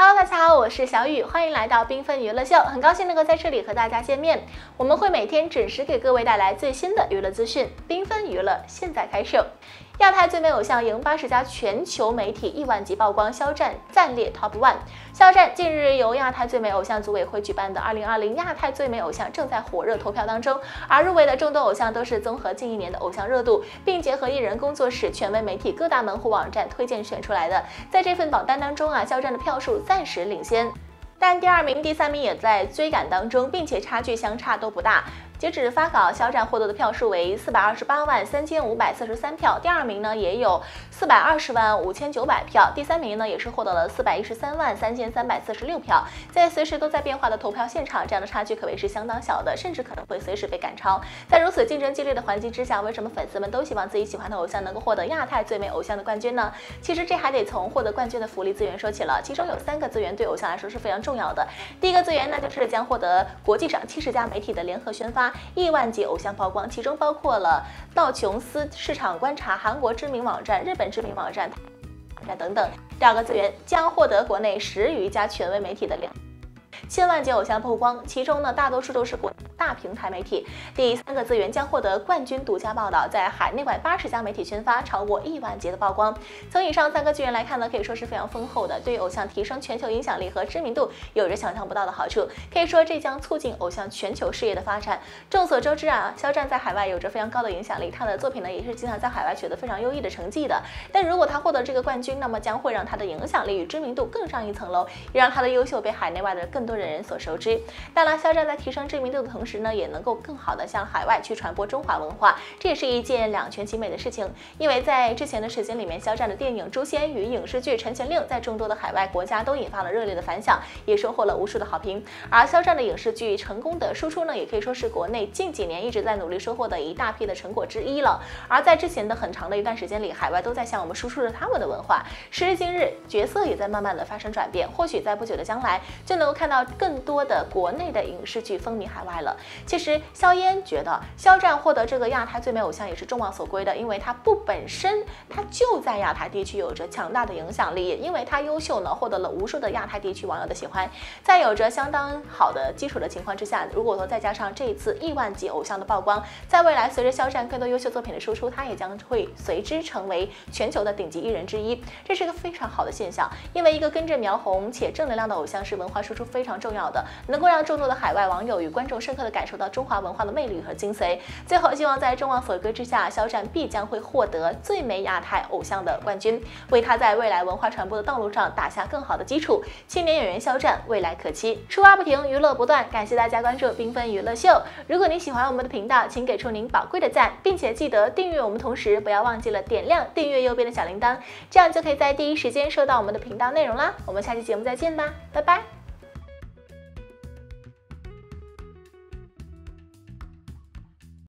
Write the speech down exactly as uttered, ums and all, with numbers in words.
Hello， 大家好，我是小雨，欢迎来到缤纷娱乐秀，很高兴能够在这里和大家见面。我们会每天准时给各位带来最新的娱乐资讯，缤纷娱乐现在开售。亚太最美偶像迎八十家全球媒体亿万级曝光，肖战暂列 Top One。肖战近日由亚太最美偶像组委会举办的二零二零亚太最美偶像正在火热投票当中，而入围的众多偶像都是综合近一年的偶像热度，并结合艺人工作室、权威媒体、各大门户网站推荐选出来的。在这份榜单当中啊，肖战的票数暂时领先，但第二名、第三名也在追赶当中，并且差距相差都不大。截止发稿，肖战获得的票数为四百二十八万三千五百四十三票，第二名呢也有四百二十万五千九百票，第三名呢也是获得了四百一十三万三千三百四十六票。在随时都在变化的投票现场，这样的差距可谓是相当小的，甚至可能会随时被赶超。在如此竞争激烈的环境之下，为什么粉丝们都希望自己喜欢的偶像能够获得亚太最美偶像的冠军呢？其实这还得从获得冠军的福利资源说起了，其中有三个资源对偶像来说是非常重要的。第一个资源呢，就是将获得国际上七十家媒体的联合宣发，亿万级偶像曝光，其中包括了道琼斯市场观察、韩国知名网站、日本知名网站、网站等等。第二个资源将获得国内十余家权威媒体的联千万级偶像曝光，其中呢大多数都是国大平台媒体。第三个资源将获得冠军独家报道，在海内外八十家媒体宣发，超过亿万级的曝光。从以上三个资源来看呢，可以说是非常丰厚的，对偶像提升全球影响力和知名度有着想象不到的好处。可以说这将促进偶像全球事业的发展。众所周知啊，肖战在海外有着非常高的影响力，他的作品呢也是经常在海外取得非常优异的成绩的。但如果他获得这个冠军，那么将会让他的影响力与知名度更上一层楼，也让他的优秀被海内外的更多人人所熟知。当然，肖战在提升知名度的同时呢，也能够更好的向海外去传播中华文化，这也是一件两全其美的事情。因为在之前的时间里面，肖战的电影《诛仙》与影视剧《陈情令》在众多的海外国家都引发了热烈的反响，也收获了无数的好评。而肖战的影视剧成功的输出呢，也可以说是国内近几年一直在努力收获的一大批的成果之一了。而在之前的很长的一段时间里，海外都在向我们输出着他们的文化。时至今日，角色也在慢慢的发生转变，或许在不久的将来就能够看到更多的国内的影视剧风靡海外了。其实肖烟觉得肖战获得这个亚太最美偶像也是众望所归的，因为他不本身他就在亚太地区有着强大的影响力，也因为他优秀呢，获得了无数的亚太地区网友的喜欢。在有着相当好的基础的情况之下，如果说再加上这一次亿万级偶像的曝光，在未来随着肖战更多优秀作品的输出，他也将会随之成为全球的顶级艺人之一，这是一个非常好的现象。因为一个跟着苗红且正能量的偶像是文化输出非常重要的，能够让众多的海外网友与观众深刻的感受到中华文化的魅力和精髓。最后，希望在众望所归之下，肖战必将会获得最美亚太偶像的冠军，为他在未来文化传播的道路上打下更好的基础。青年演员肖战未来可期，出挖不停，娱乐不断。感谢大家关注缤纷娱乐秀。如果您喜欢我们的频道，请给出您宝贵的赞，并且记得订阅我们，同时不要忘记了点亮订阅右边的小铃铛，这样就可以在第一时间收到我们的频道内容啦。我们下期节目再见吧，拜拜。